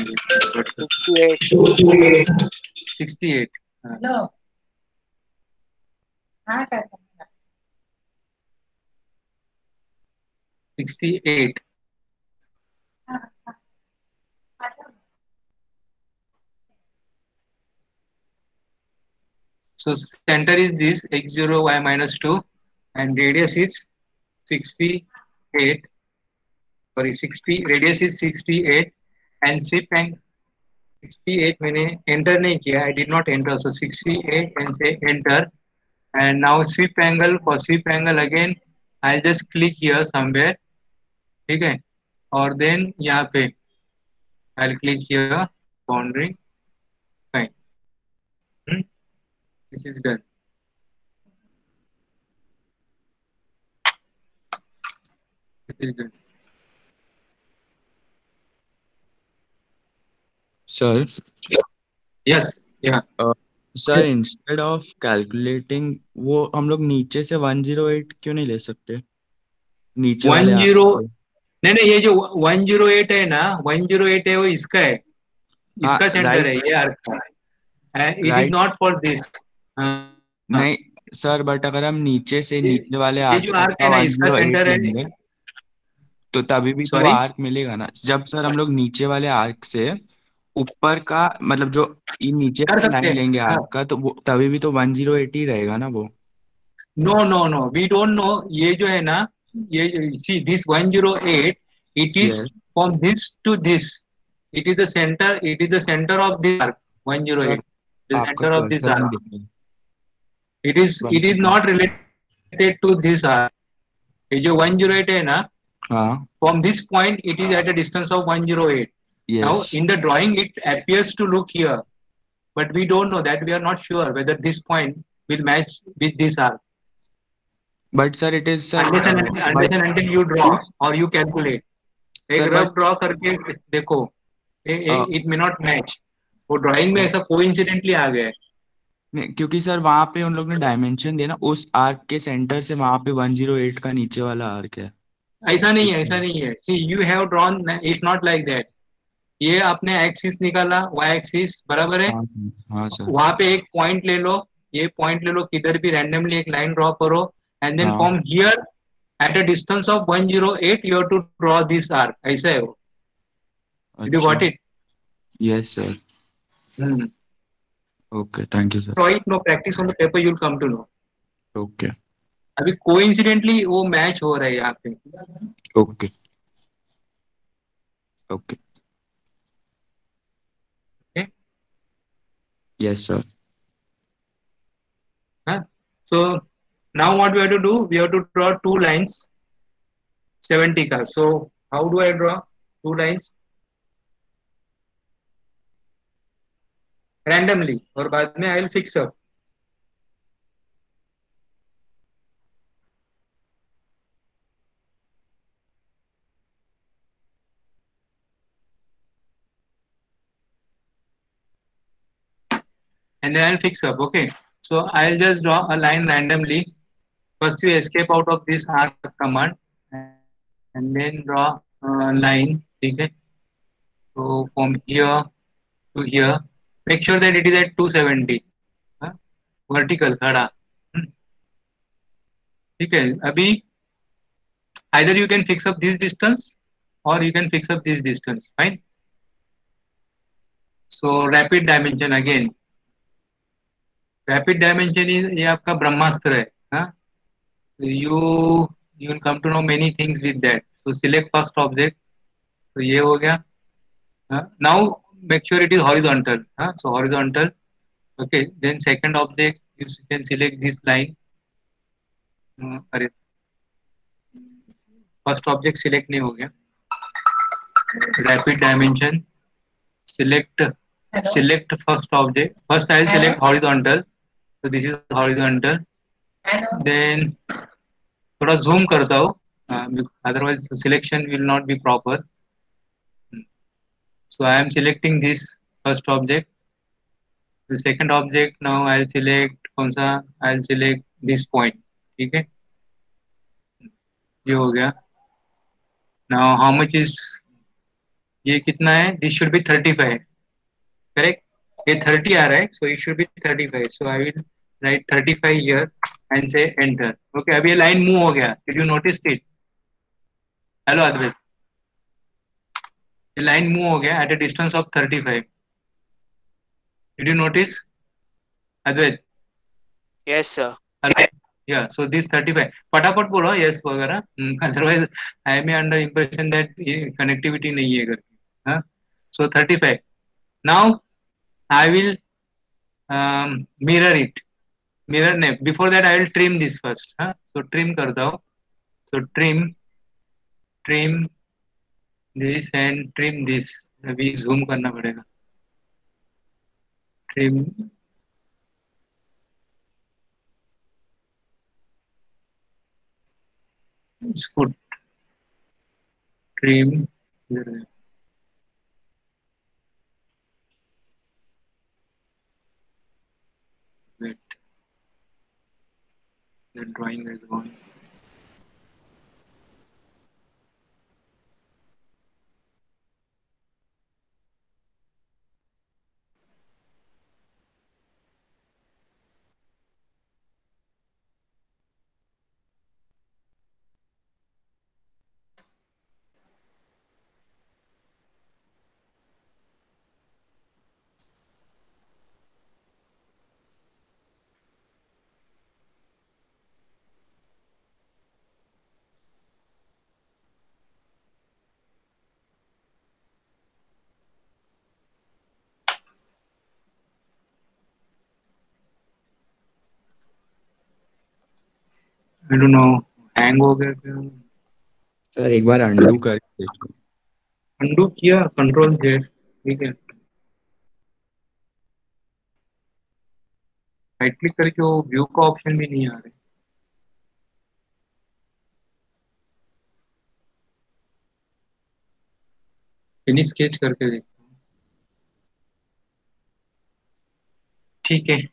68. 68. Hello. हाँ क्या करना? 68. So center is this x0 y minus 2 and radius is 68. Sorry, 60. Radius is 68 and sweep angle 68 मैंने enter नहीं किया. I did not enter. So 68 and say enter and now sweep angle. For sweep angle again I'll just click here somewhere, ठीक है, और then यहाँ पे I'll click here boundary, fine. Hmm? This is done. This is done. Sir, Yes, yeah. Sir instead of calculating वो हम लोग नीचे से 108 क्यों नहीं ले सकते, नीचे वाले 10 आर्क से? नहीं, ये जो 108 है ना, 108 है वो इसका है, हाँ इसका सेंटर राइट है ये आर्क का, it is right not for this. नहीं सर, बट अगर हम नीचे से नीचे वाले ये आर्क जो तक आर्क का है ना इसका 108 सेंटर है, लेंगे तो तभी भी तो वो सॉरी आर्क मिलेगा ना। जब सर हम लोग नीचे वाले आर्क से ऊपर का मतलब जो ये नीचे कर वाला सकते लाइन हैं। लेंगे हाँ, आर्क का, तो वो तभी भी तो 108 ही रहेगा ना वो। No no no, we don't know, ये जो है ना, ये see this 108, it is yes from this to this, it is the centre, it is the centre of this arc, sir 108, the आपका सेंटर ऑफ दिस कर्सर नहीं arc, दिख रहा। It is 108 not related to this arc. ये जो 108 है ना, हाँ from this point it is at a distance of 108. Now yes in the drawing it appears to look here, but we don't know that, we are not sure whether this point will match with this arc, but sir it is sir unless but and until you draw or you calculate, एक sir rough but draw करके देखो, it may not match, वो drawing में ऐसा coincidentally आ गया है। क्योंकि sir वहां पे उन लोग ने डायमेंशन दिया ना, उस आर्क के सेंटर से वहां पे 108 का नीचे वाला आर्क है। ऐसा नहीं है, ऐसा नहीं है, see you have drawn, it's not like that, ये आपने एक्सिस निकाला, वाई एक्सिस बराबर है, हाँ हाँ सर वहां पे एक पॉइंट ले लो, ये पॉइंट ले लो, किधर भी रैंडमली एक लाइन ड्रॉ करो, एंड देन हाँ from here at a distance of 108 you have to draw this arc, ऐसा है वो, डिड यू अच्छा got it? Yes sir okay thank you sir draw it, no practice on the paper you will come to know. Okay अभी coincidentally वो match हो रहा है यहाँ पे, okay okay okay? Yes sir Huh? So now what we have to do, we have to draw two lines 70 का, so how do I draw two lines randomly, और बाद में I will fix up, and then I'll fix up, okay? So I'll just draw a line randomly, first you escape out of this arc command and then draw a line, ठीक है, so from here to here, make sure that it is at 270, हाँ? vertical खड़ा, ठीक है। अभी either you can fix up this distance or you can fix up this distance, fine. So rapid dimension again, rapid dimension is ये आपका ब्रह्मास्त्र है, हाँ? you will come to know many things with that, so select first object, तो ये हो गया, now make sure it is horizontal, so horizontal, okay, then second object you can select this line, अरे first object select नहीं हो गया, rapid dimension, select first object, first I'll select horizontal, so this is horizontal, then थोड़ा zoom करता हूँ, otherwise selection will not be proper, so I am selecting this first object, the second object now I'll select कौन सा, I'll select this point, ठीक है, ये हो गया, now how much is, ये कितना है, this should be 35, correct, ये 30 आ रहा है, so it should be 35, so I will write 35 here and say enter, okay, अब ये line move हो गया, did you notice it? Hello Advait, ये line move हो गया at a distance of 35, did you notice Advaita? Yes, sir. Yeah, so this 35, फटाफट बोलो yes वगैरह, otherwise I may under impression that ये connectivity नहीं है करके, हाँ, so 35, now I will mirror it, mirror ने before that I will trim this first. हाँ, सो ट्रिम करता हूँ. So trim this and trim this. अभी जूम करना पड़ेगा. ट्रिम इसको trim. Wait, the drawing is gone. I don't know, hang हो गया क्या? सर एक बार अंडू कर देखो। अंडू किया, कंट्रोल जेड. ठीक है, राइट क्लिक करके वो व्यू का ऑप्शन भी नहीं आ रहा है. फिनिश स्केच करके देखता हूँ. ठीक है.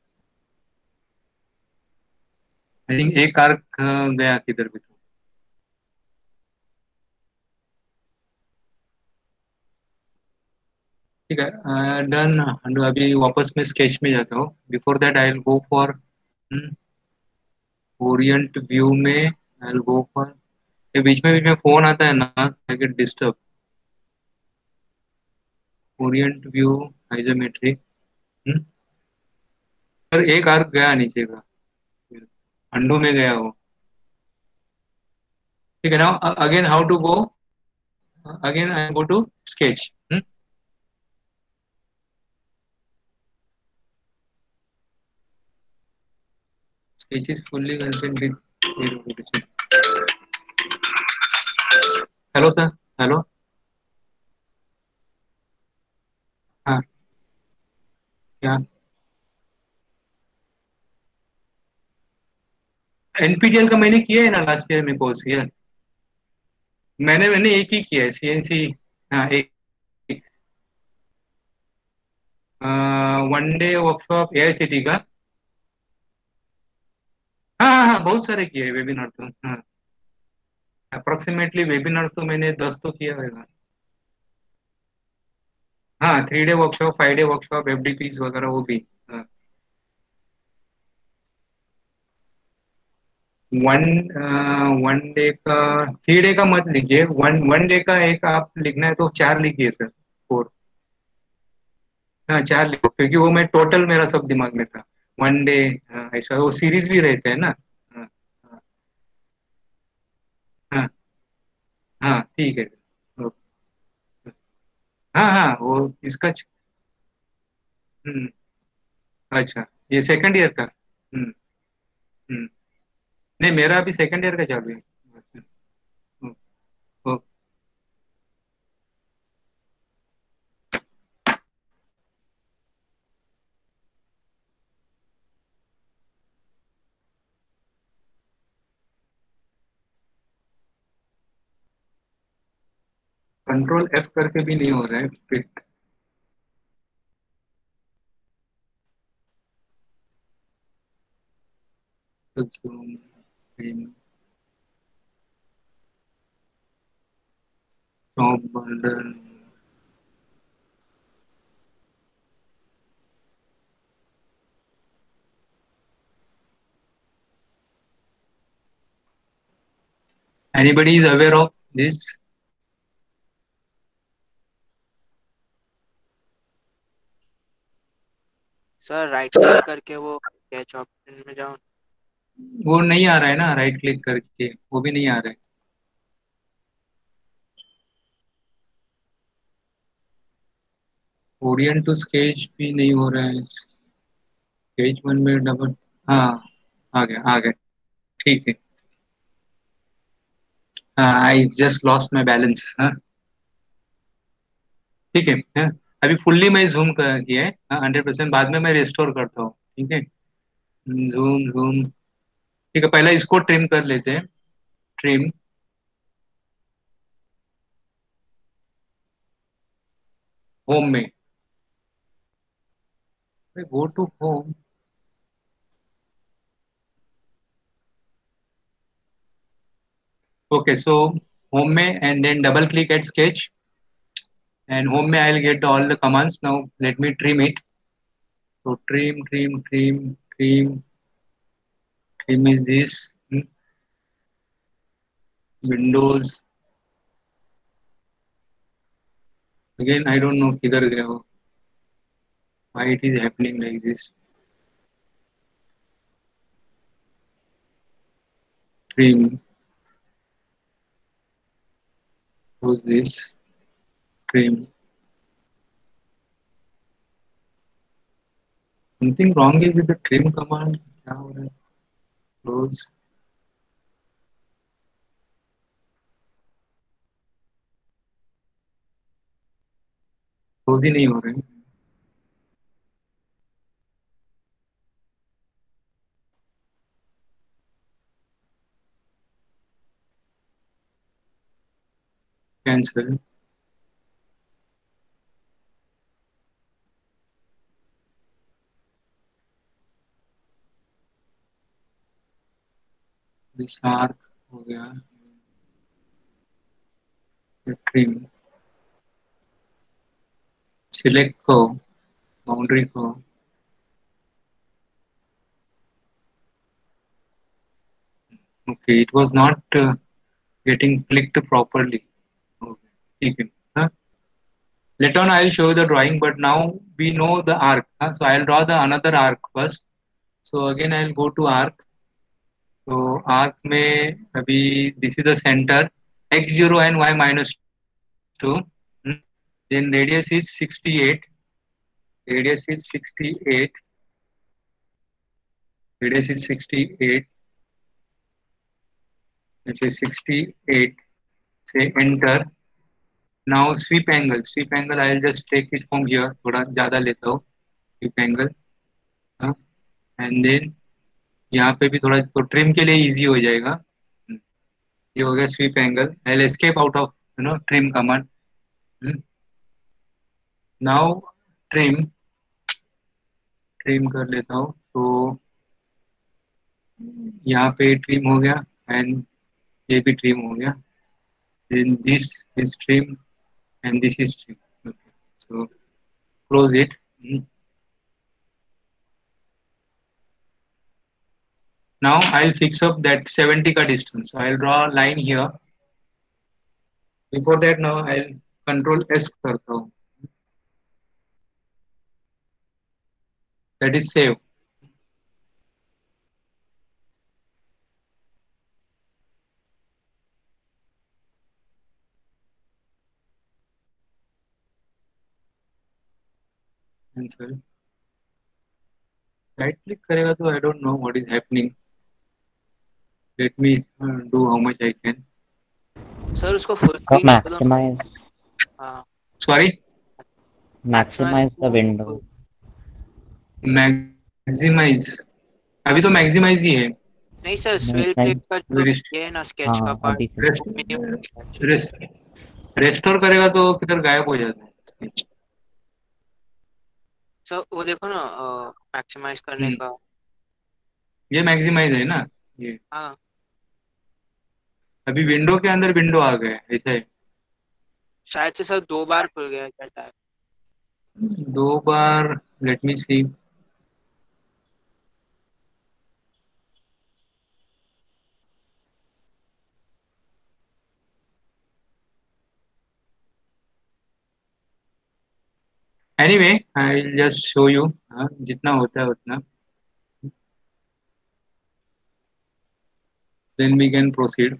आई थिंक एक आर्क गया किधर भी. तो ठीक है, डन. अभी वापस मैं स्केच में जाता हूँ. Before that I will go for orient view में. आई विल गो फॉर, ये बीच में फोन आता है ना, I get disturb. Orient view isometric. पर एक आर्क गया नीचे का, अंडू में गया वो. ठीक है ना. Again how to go, again I go to sketch. Sketch is fully consent. Hello sir. Hello. हाँ, क्या? एनपीटीएल का मैंने किया है ना लास्ट ईयर में कोर्स. यार मैंने मैंने एक ही किया है, सीएनसी. हाँ, एक वन डे वर्कशॉप एआईसीटी का. हाँ हाँ हाँ, बहुत सारे किए हैं वेबिनार तो. हाँ, अप्रोक्सीमेटली वेबिनार तो मैंने 10 तो किया होगा. हाँ, 3 day workshop, 5 day workshop, FDPs वगैरह वो भी. हाँ. वन वन डे का, 3 डे का मत लिखिए. वन वन डे का एक आप लिखना है तो 4 लिखिए सर. 4. हाँ, 4 लिखो, क्योंकि वो मैं टोटल मेरा सब दिमाग में था. वन डे, ऐसा वो सीरीज भी रहते हैं ना. हाँ हाँ हाँ, ठीक है. ओके. हाँ हाँ, वो इसका हम्म, अच्छा, ये सेकंड ईयर का. हम्म. नहीं, मेरा अभी सेकंड ईयर का चालू है. अच्छा. कंट्रोल एफ करके भी नहीं हो रहा है fit. Top burden. Anybody is aware of this? Sir right click करके वो स्केच ऑप्शन में जाओ. वो नहीं आ रहा है ना, राइट क्लिक करके वो भी नहीं आ रहा है. ओरिएंट टू स्केच भी नहीं हो रहा है. स्केच वन में डबल. हाँ आ गया ठीक है। I just lost my balance. हाँ ठीक है। हाँ, अभी फुल्ली मैं जूम कर किया है 100%, बाद में मैं रिस्टोर करता हूँ। ठीक है, जूम जूम। ठीक है, पहले इसको ट्रिम कर लेते हैं। ट्रिम, होम में, go to home. Okay so home में and then double click at sketch and home में I'll get all the commands. Now let me trim it. So trim is this. Windows again I don't know किधर गया वो, why it is happening like this. Trim, who's this? Trim. Something wrong is with the trim command. क्या हो रहा है? Close. Close ही नहीं हो रहे हैं। Cancel. This arc हो गया। Trim. Select को, boundary को। Okay, it was not getting clicked properly. Okay, ठीक है। हाँ? Later on, I'll show you the drawing, but now we know the arc. Huh? So I'll draw the another arc first. So again, I'll go to arc. So arc में अभी this is the center, x0 and y minus 2. Hmm. Then radius is 68. Radius is 68. Radius is 68. Let's say 68. Say enter. Now sweep angle. Sweep angle. I'll just take it from here. थोड़ा ज़्यादा लेता हूँ sweep angle. हाँ? And then यहाँ पे भी थोड़ा तो ट्रिम के लिए इजी हो जाएगा। ये हो गया sweep angle. I escape out of trim command. Now trim, trim कर लेता हूँ। तो यहाँ पे ट्रिम हो गया एंड ये भी ट्रिम हो गया। then this is trim and this is trim. Okay, so close it. Now I'll fix up that 70 ka distance. I'll draw a line here. Before that, now I'll control S करता हूँ, that is save. Cancel. Right click करेगा तो I don't know what is happening. Let me do how much I can. Sir उसको full Go screen कर दो। maximize हाँ, Sorry, maximize the window. maximize. अभी हाँ तो सर। maximize ही है। नहीं सर, नहीं स्वेल नहीं पेज का जो ये है ना स्केच का हाँ पार्ट, अभी से रेस्ट, वो minimum है। रेस्टोर करेगा तो किधर गायब हो जाता है। सर वो देखो ना, मैक्सिमाइज करने हम्म, का। ये मैक्सिमाइज है ना ये। हाँ अभी विंडो के अंदर विंडो आ गया है, ऐसा है। शायद से सर 2 बार खुल गया क्या टाइप। दो बार, let me see. Anyway I will just show you, जितना होता है उतना, देन वी कैन प्रोसीड।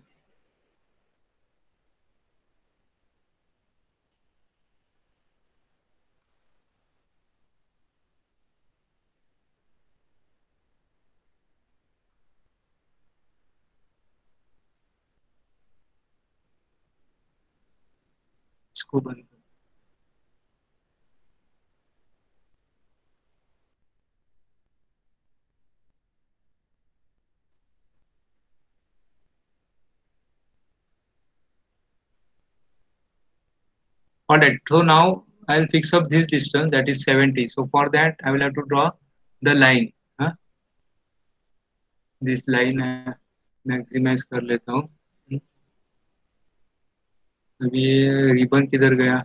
इसको बंद कर। Alright, so now I'll fix up this distance, that is 70. So for that I will have to draw the line. huh? This line maximize कर लेता हूँ. अभी ये रिबन किधर गया?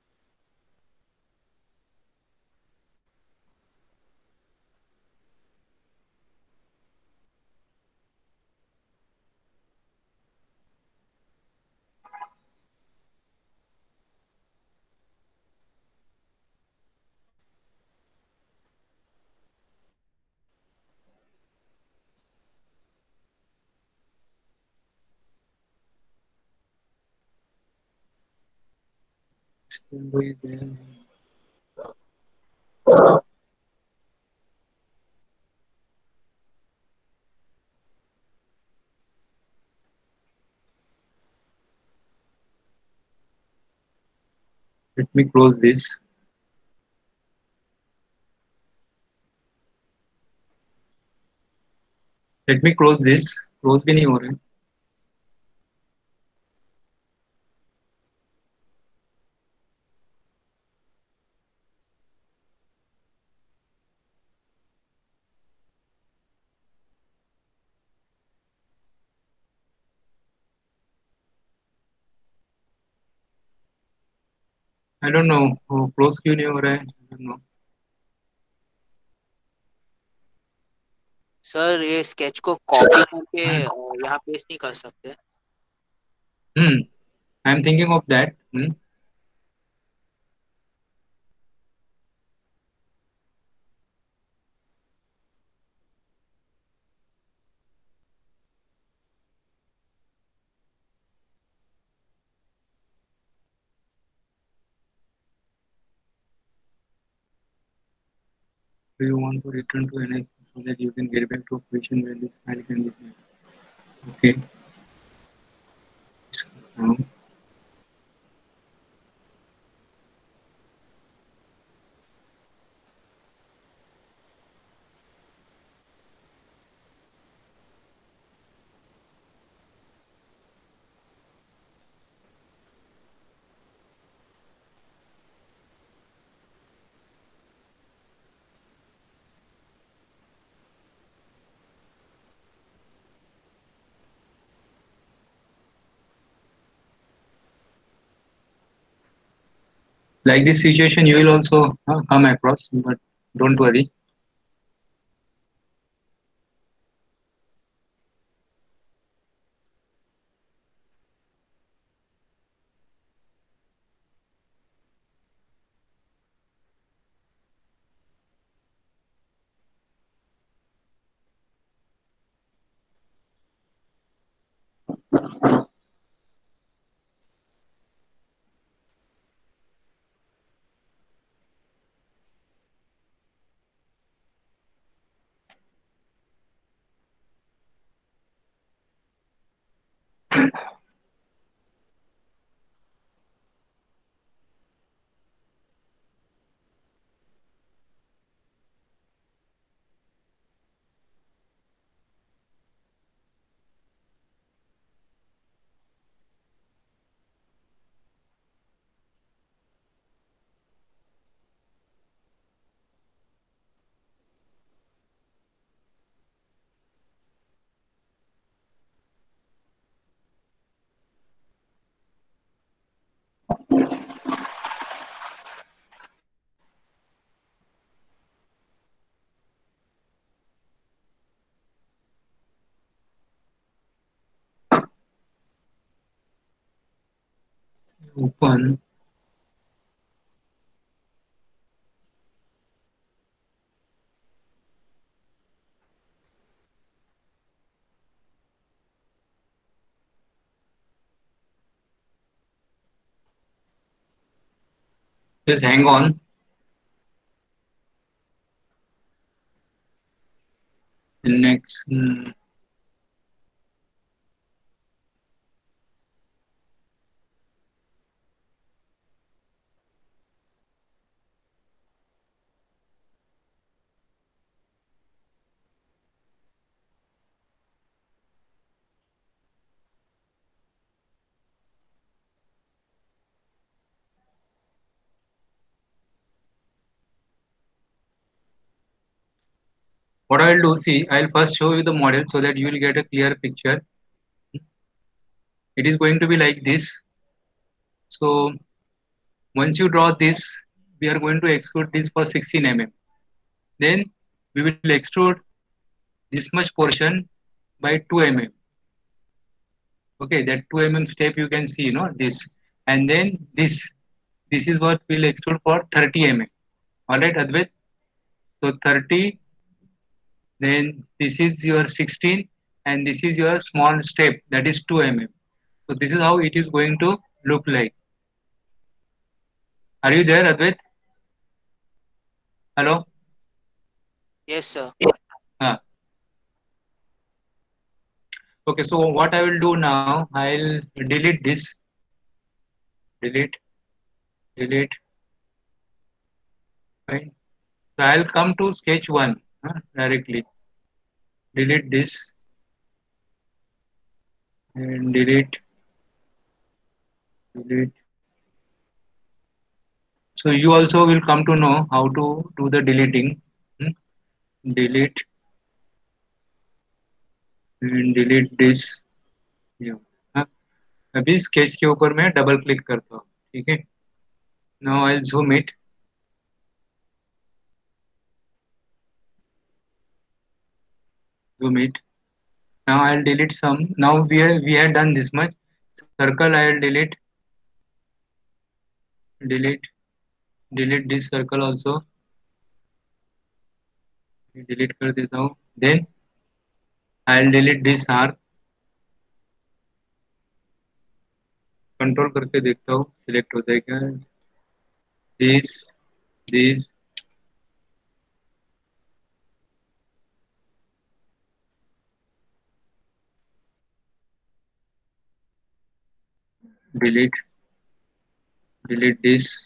वही गया. Let me close this. Let me close this. Close भी नहीं हो रहा है. I don't know. क्लोज क्यों नहीं हो रहा है? I don't know. सर ये स्केच को कॉपी करके यहाँ पेस्ट नहीं कर सकते? I'm thinking of that. Do you want to return to NX so that you can get back to a position where this file can be saved? Okay. Now, like this situation, you will also come across, but don't worry. Open. Just hang on. Next. What I will do, see, I will first show you the model so that you will get a clear picture. It is going to be like this. So once you draw this, we are going to extrude this for 16 mm. Then we will extrude this much portion by 2 mm. Okay, that 2 mm step you can see, this. And then this is what we'll extrude for 30 mm. Alright, Advait? So 30, then this is your 16, and this is your small step, that is 2 mm. So this is how it is going to look like. Are you there, Advait? Hello? Yes, sir. Ah. Okay, so what I will do now, I'll delete this. Delete, delete. Fine. So I'll come to sketch 1 directly. Delete this and delete. So you also will come to know how to do the deleting. Delete and delete this. हाँ, अभी sketch के ऊपर मैं double click करता हूँ, ठीक है? Now I'll zoom it. Now I'll delete some. Now we have done this much. Circle I'll delete. Delete this circle also. Delete कर देता हूँ. Then I'll delete this arc. Control करके देखता हूँ सिलेक्ट होता है क्या. This delete this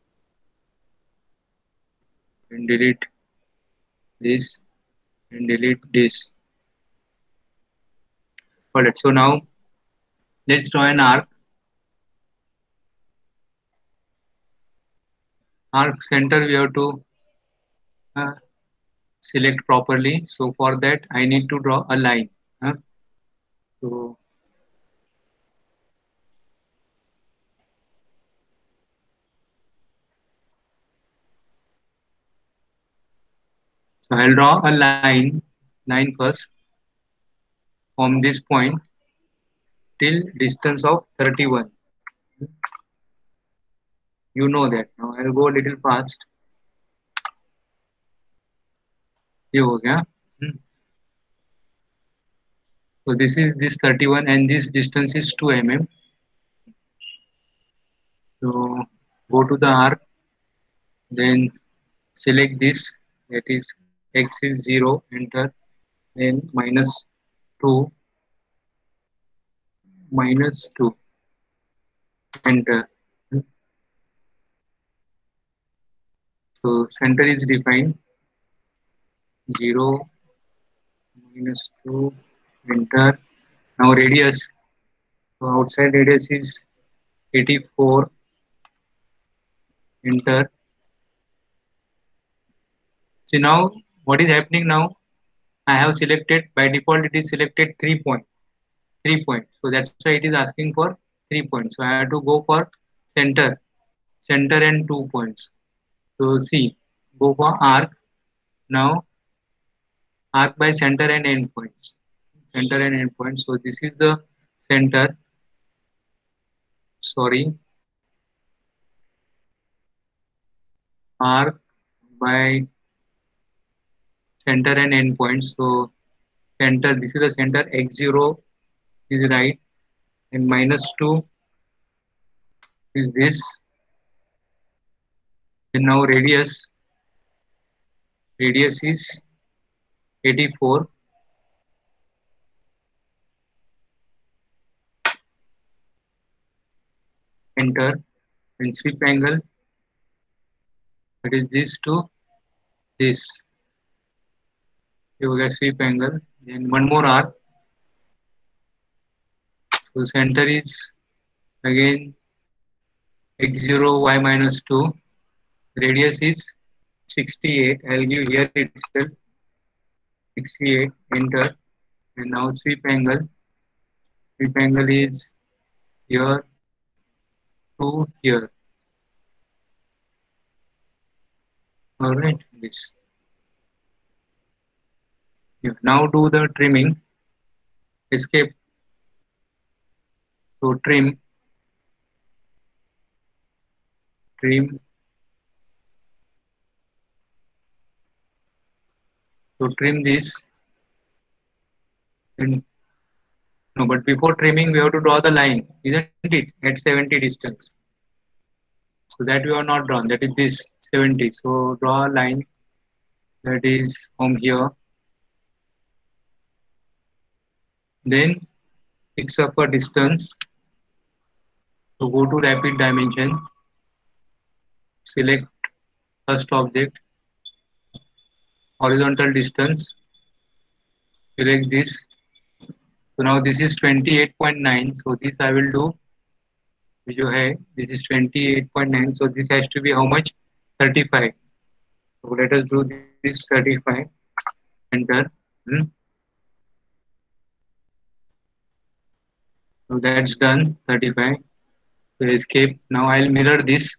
and delete this and delete this. Alright, so now let's draw an arc. Arc center we have to select properly. So for that I need to draw a line. So I'll draw a line first from this point till distance of 31. You know that. Now I'll go a little fast. ये हो गया. So this is this 31 and this distance is 2 mm. So go to the arc, then select this, that is x is 0, enter, then -2, enter. So center is defined, 0, -2, enter. Now radius, so outside radius is 84, enter. See now what is happening now, I have selected, by default it is selected 3 points. So that's why it is asking for 3 points. So I have to go for center and 2 points. So see, go for arc. Now arc by center and end points. So this is the center. Sorry, arc by center and end points. So center, this is the center, x0 is right, and -2 is this. And now radius is 84. Enter, and sweep angle, that is this to this. You get sweep angle. Then one more arc. So center is again x0 y -2. Radius is 68. I'll give here itself 68, enter, and now sweep angle. Sweep angle is here to here. Alright, this. Yeah. Now do the trimming. Escape. So trim, trim. So trim this. And no, but before trimming, we have to draw the line, isn't it? At 70 distance. So that we have not drawn. That is this 70. So draw a line that is from here. Then fix up a distance. So go to rapid dimension. Select first object, horizontal distance. Select this. So now this is 28.9. So this I will do. जो है, this is 28.9. So this has to be how much? 35. So let us do this 35. Enter. So that's done. 35. So escape. Now I'll mirror this.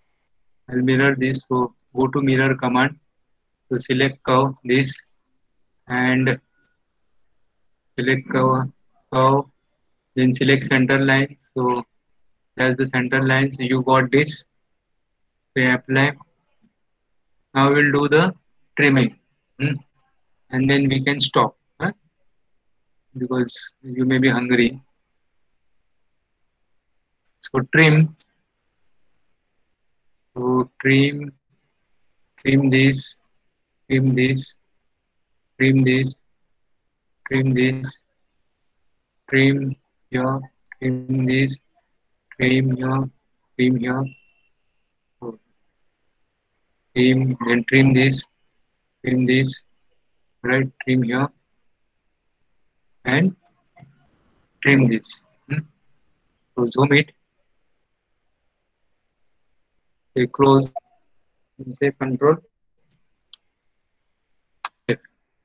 So go to mirror command. So select curve this and select curve. Then select center line. So that's the center line. So you got this. So apply. Now we'll do the trimming. And then we can stop. Because you may be hungry. So trim. So trim this, trim this, trim this, trim this, trim here, trim this, trim here, trim here. So trim, then trim this, right? Trim here and trim this. So zoom it. Say close. And say control. F.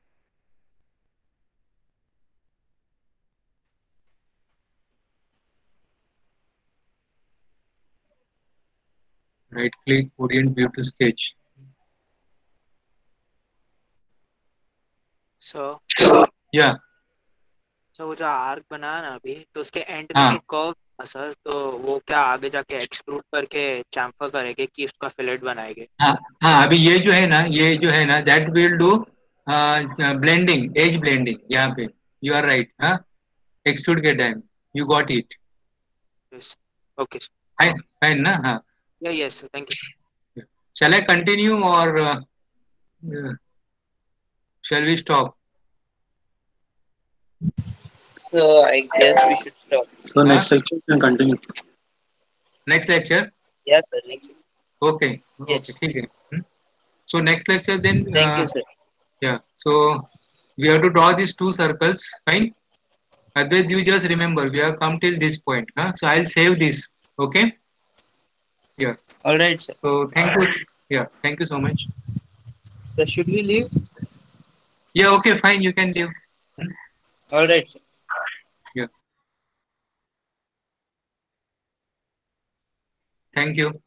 Right click, orient view to sketch. So Yeah. वो जो arc बनाया ना अभी, तो उसके and में हाँ. एक कर्व था सर, तो वो क्या आगे जाके एक्सट्रूड करके चैम्फर करेंगे कि उसका फिलेट बनाएंगे? हाँ अभी ये जो है ना that will do blending, edge blending. यहाँ पे यू आर राइट. हाँ, एक्सट्रूड के time you got it. Yes, okay, fine ना. हाँ, yes, thank you. shall I continue or shall we stop? So I guess we should stop. So next lecture we can continue. Next lecture? Yes, sir. Next. Okay. Yes. Okay, ठीक है. So next lecture then. Thank you, sir. Yeah. So we have to draw these two circles. Fine. Advait, you just remember we have come till this point. So I'll save this. Okay. Yeah. All right, sir. So thank you. Yeah. Thank you so much. So should we leave? Yeah. Okay. Fine. You can leave. All right, sir. Yeah. Thank you.